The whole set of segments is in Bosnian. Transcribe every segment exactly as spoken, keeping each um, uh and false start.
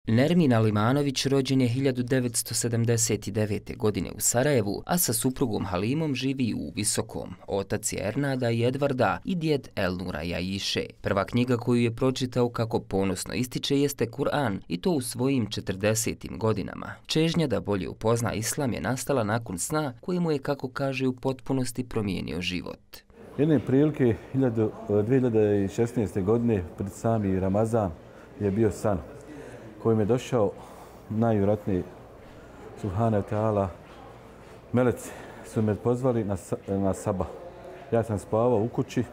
Nermin Alimanović rođen je hiljadu devetsto sedamdeset devete. godine u Sarajevu, a sa suprugom Halimom živi u Visokom. Otac je Ernada i Edvarda i djed Elnura i Aiše. Prva knjiga koju je pročitao, kako ponosno ističe, jeste Kur'an, i to u svojim četrdesetim godinama. Čežnja da bolje upozna islam je nastala nakon sna koji mu je, kako kaže, u potpunosti promijenio život. Jedne prilike dvije hiljade šesnaeste. godine, pred sami Ramazan, je bio san kojim je došao najvjerojatniji Subhane Teala. Meleci su me pozvali na, na sabah. Ja sam spavao u kući.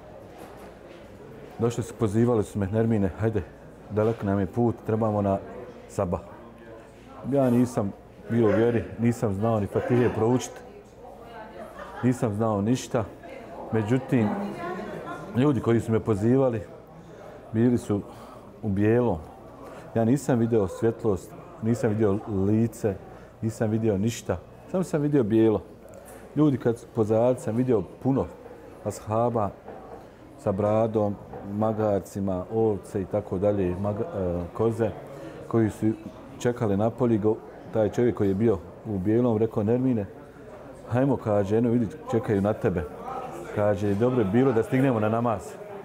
Došli su, pozivali su me, Nermine, hajde, daleko nam je put, trebamo na sabah. Ja nisam bio u vjeri, nisam znao ni Fatihe proučiti. Nisam znao ništa. Međutim, ljudi koji su me pozivali bili su u bijelom. Ja nisam vidio svjetlost, nisam vidio lice, nisam vidio ništa. Samo sam vidio bijelo. Ljudi kad pozadili sam vidio puno ashaba sa bradom, magarcima, ovce i tako dalje, koze, koji su čekali na poligo. Taj čovjek koji je bio u bijelom rekao: Nermine, hajmo, kaže, eno vidi, čekaju na tebe. Kaže, dobro je bilo da stignemo na namaz.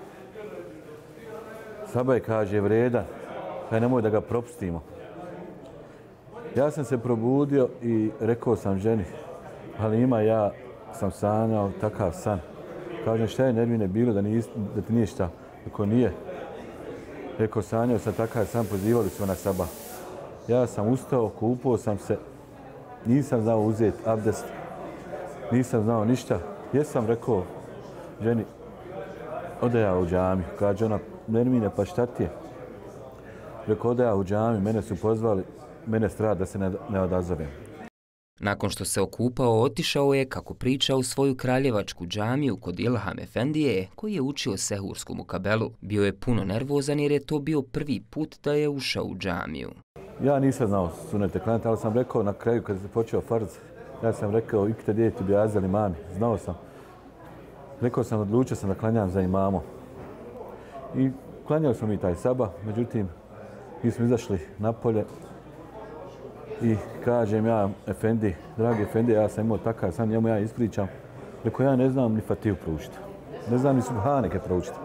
Sabah je, kaže, vredan. Kaj nemoj da ga propustimo. Ja sam se probudio i rekao sam ženi: Halima, ja sam sanjao takav san. Kažem, šta je, Nermine, bilo da, nis, da ti nije šta? Rekao, nije. Rekao, sanjao sam takav san, pozivali smo na sabah. Ja sam ustao, kupao sam se, nisam znao uzeti abdest, nisam znao ništa. Jesam rekao ženi: ode ja u džamiju. Kaže ona: Nermine, pa šta ti je? Rekao, ode ja u džamiju, mene su pozvali, mene strah da se ne, ne odazovem. Nakon što se okupao, otišao je, kako priča, u svoju kraljevačku džamiju kod Ilham Efendije, koji je učio sehursku mukabelu. Bio je puno nervozan jer je to bio prvi put da je ušao u džamiju. Ja nisam znao sunete klanjati, ali sam rekao na kraju kad se počeo farz, ja sam rekao: ikte djeti bi azali mami. Znao sam. Rekao sam, odlučio sam da klanjam za imamo. I klanjali smo mi taj sabah, međutim, mi smo izašli napolje i kažem ja Efendi, dragi Efendi, ja sam imao takav san, njemu ja ispričam. Rekao, ja ne znam ni Fatihu proučiti. Ne znam ni Subhaneke proučiti.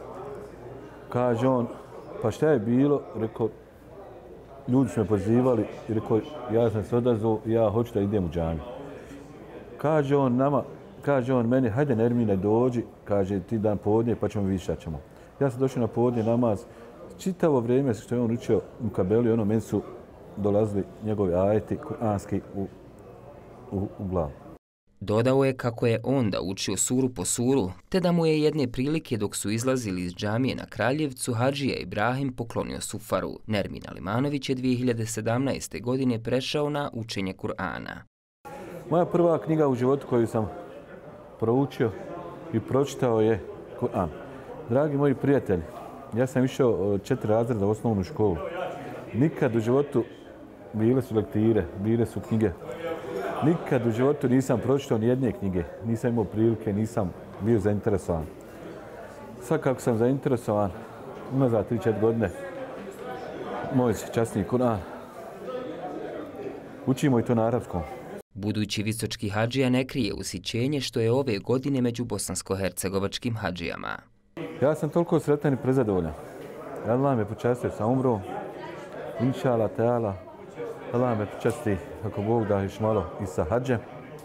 Kaže on: pa šta je bilo? Rekao, ljudi su me pozivali i rekao, ja sam se odazvao, ja hoću da idem u džamiju. Kaže on nama, kaže on meni: hajde, Nermine, dođi, kaže, ti dan podne pa ćemo vidjeti šta ćemo. Ja sam došao na podne namaz. Čitavo vrijeme što je on učio mukabelu, ono, meni su dolazili njegovi ajeti kuranski u, u, u glavu. Dodao je kako je onda učio suru po suru, te da mu je jedne prilike dok su izlazili iz džamije na Kraljevcu, hadžija Ibrahim poklonio sufaru. Nermin Alimanović je dvije hiljade sedamnaeste. godine prešao na učenje Kur'ana. Moja prva knjiga u životu koju sam proučio i pročitao je Kur'an. Dragi moji prijatelji, ja sam išao četiri razreda u osnovnu školu. Nikad u životu, bile su lektire, bile su knjige. Nikad u životu nisam pročitao ni jedne knjige. Nisam imao prilike, nisam bio zainteresovan. Sad kako sam zainteresovan, unazad tri četiri godine, moj časni Kur'an, učimo i to na arapskom. Budući visočki hadžija ne krije ushićenje što je ove godine među bosansko-hercegovačkim hadžijama. Ja sam toliko sretan i prezadovoljan. Allah me počastio sa umrom. Inšala teala. Allah me počasti, ako Bog da, još malo i sa hadžem.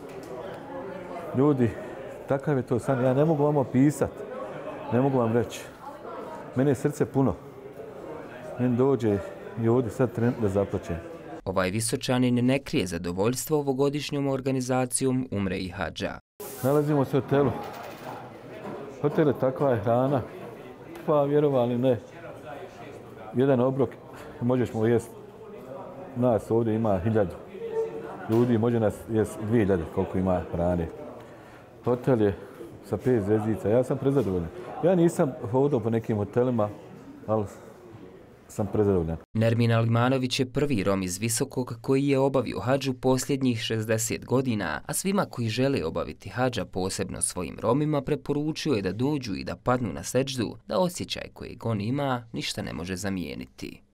Ljudi, takav je to san. Ja ne mogu vam opisati. Ne mogu vam reći. Mene je srce puno. Meni dođe i ovdje sad trenutak da zaplačem. Ovaj visočanin ne krije zadovoljstvo ovogodišnjom organizacijom umre i hadža. Nalazimo se u hotelu. Hotel je takva je hrana, pa vjerovali ne. Jedan obrok možeš mu jesti. Nas ovdje ima hiljadu ljudi, može nas jesti dvije hiljade koliko ima hrane. Hotel je sa pet zvezdica, ja sam prezadovoljan. Ja nisam hodao po nekim hotelima, ali sam prezadovoljan. Nermin Alimanović je prvi Rom iz Visokog koji je obavio hadžu posljednjih šezdeset godina, a svima koji žele obaviti hadža, posebno svojim Romima, preporučio je da dođu i da padnu na seđdu, da osjećaj kojeg on ima ništa ne može zamijeniti.